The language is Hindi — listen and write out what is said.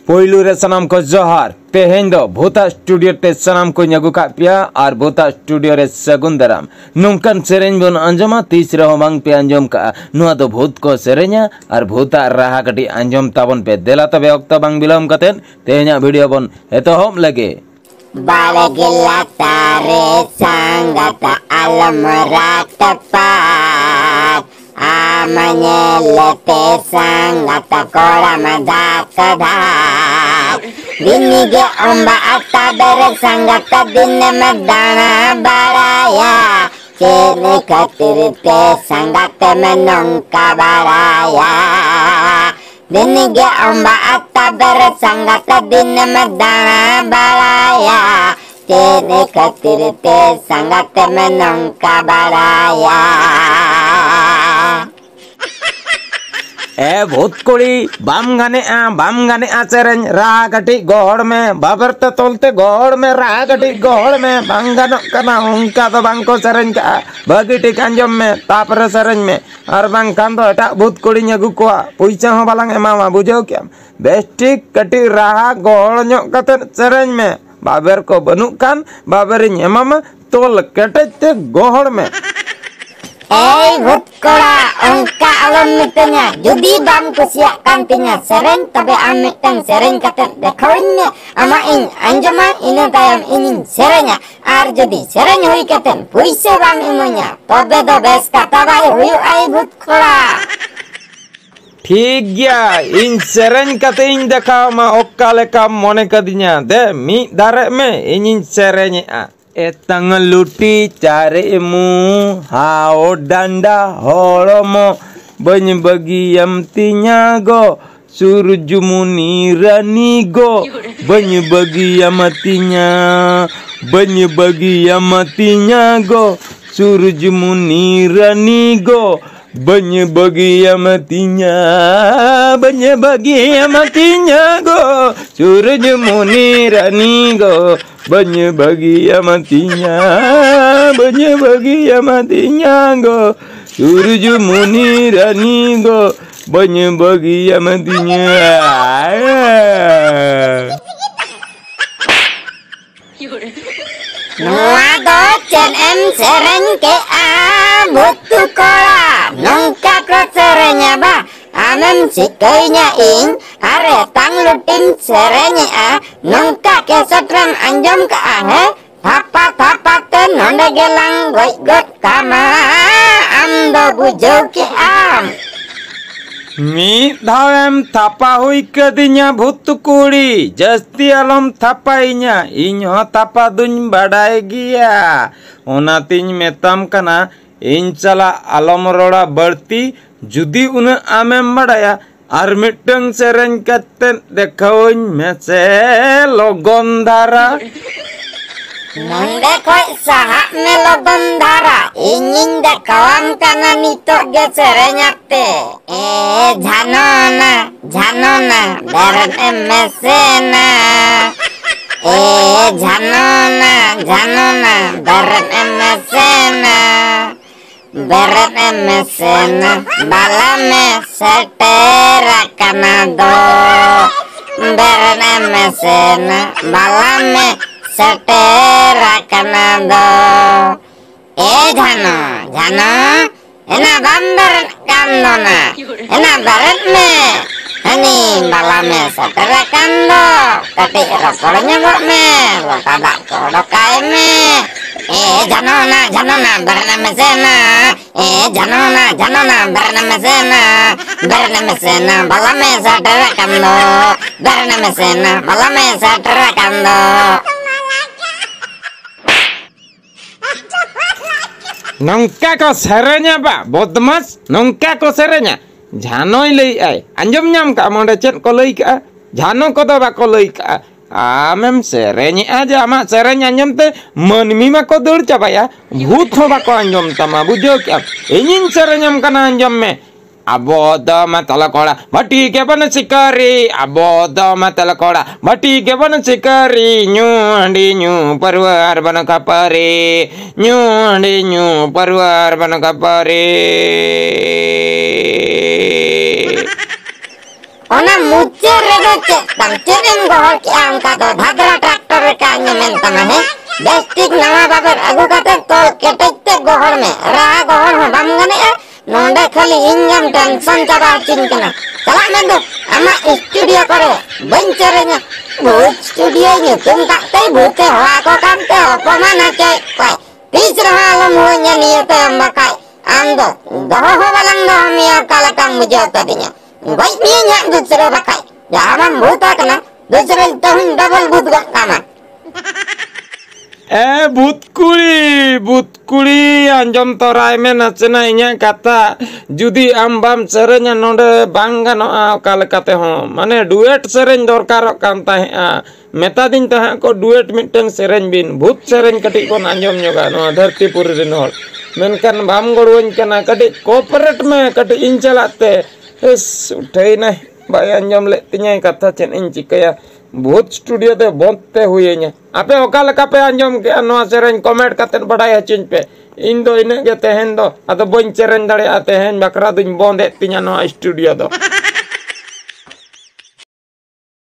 पोइलू रे सनाम को जोहार तेहें दो भूता स्टूडियो ते सनाम को न्यागु का पिया और भूता स्टूडियो रे सगुन दराम नोंकन सेरेंज बन अंजमा तीस रहो मांग पे अंजम का नुआ दो भूत को सेरेंया और भूता राहा कटी अंजम ताबन पे देला तबे ओक्ता बांग बिलम कतेन तेहें वीडियो बन एतो हम लगे बाले गिला तारे संगत आलम रातपात आमने लेते संगत कोड़ा मजाक कधार दिनिगे अम्बा आता बेरे संगत दिन में दाना बराया चेने कतिरते संगत में नौका बराया दिनिगे अम्बा आता बेरे संगत दिन में दाना बराया चेने कतिरते संगत में नौका बराया ए भूत कुड़ी बाम गाने आ सेरेंज राह कटी गोड़ में बाबरते तोलते गोड़ में राह कटी गोड़ में बांग गानो कना उनका तो बांग को सेरेंज का बागी टिक अंजम में तापर सेरेंज में और बांग कान तो एटा भूत कुड़ी न्यागु कोआ पुइचा हो बालांग एमामा बुझाओ क्या बेस्टिक कटी राह गोड़ न्यो कते सेरेंज में बाबर को बनु कान बाबरिन एमामा तोल कटेते गोड़ में Eh, भूतकोड़ा उनका आलम मितnya जुदी बाम kusiakan tinya seren tapi amitang seren kata dekawinnya ama in anjama ina tayam inin serenya ar judi seren hui katen puise bam imunya tobe do bes kata bai hui ai भूतकोड़ा ठीक गया इन सेरेंज कते इन देखा मा ओक्का लेका मोने कदिnya दे मी दारे में इन सेरेंज आ एतंग लुटी चारे मु हाओ डंडा होड़मो बन बगियम तिnya go surjumuni rani go बन बगियम तिnya go surjumuni rani go बन बगियम तिnya go surjumuni rani go बन बगियम तिnya go surjumuni rani go बन बगियम तिnya Noa do chen em seren ke a भूतकोड़ा nongka ko serenya ba amem sikainya ing are tang lutin serenya a nongka ke satram anjam ka he thapa ten nonde gelang goi got kama am do bujau ke am मी धावेम थापा हुई कदिnya भूत कुड़ी जस्ती अलम थापाइnya इन हो थापा दुन बड़ाई गिया ओनातिन मेतम कना इन चला अलम रोड़ा बढ़ती जुदी उन आमेम बड़ाया आर मिटंग सेरेंज कते देखाउन में से लोगन धारा नंदे कोई sahak me logon dara ingin dekawam kana nito ge serenyate janona beren emesena janona beren emesena balame setera kanado beren emesena balame setera kanado jano ena bamber kanona ena baret me ani balame setera kando tapi rokornya kok me lo tabak kodokai me janona barna mesena janona barna mesena balame setera kando barna mesena balame setera kando नौका को सेरेnya बा बदमाश नौका को सेरेnya झानोई लई आय अंजम नाम का मोंडे चेन को लई का झानो को दो बा को लई का आमेम सेरेnya आजा आमा सेरेnya अंजम ते मनमी मा को दौड़ चाबाया भूत हो बा को अंजम तमा बुझो क्या इनिन सेरेnyam kana अंजम में अबोध मतलकोड़ा भटी के बन शिकारी अबोध मतलकोड़ा भटी के बन शिकारी न्यू परवार बन कपरे न्यू परवार बन कपरे ओना मुचे रेडो चेम गहर के अंका दो धादरा ट्रैक्टर का आंजमेन तमा है बेस्टिक नवा बाबर अगु काते तोल केटेते गहर में रा गहर हो बाम गने नोंडे खाली इंजम टेंशन चाबा चिंकना चला में दो आमा स्टूडियो करे बन चरेnya भूत स्टूडियो nyutum takte भूते hoa ko kamte opomana cai kai tis raha alam honya niyate ambakai ando doho balang do mia kalakang bujo tadinya baik niya nya dusre bakai jaman bhuta kana dusre tahun double भूत gak kama भूत कुड़ी आंजम तोराय में नचना इन्या कथा जुदी आम बाम सेरेन्या नोडे बांग गानोआ ओका लेकाते हो माने डुएट सेरेन दरकारोग कान ताहेआ मेता दिन ताहे को डुएट मिटन सेरेन बिन भूत सेरेन कटी कोन आंजम ñoga नो धरतीपुरी रिन होर मेनकान बाम गड़वñ कना कटी कोऑपरेट में कटी इन चलाते एस उठै ना बाय आंजम ले तिnya कथा चेन इन चिकया भूत स्टूडियो ते बोंते हुएኛ आपे ओका लेका पे आंजम के नो सेरेन कमेंट कते बड़ाय हचिन पे इन दो इने के तेहन दो अतो बñ सेरेन दाड़े आते हैं बकरा दुñ बोंदे तिnya नो स्टूडियो दो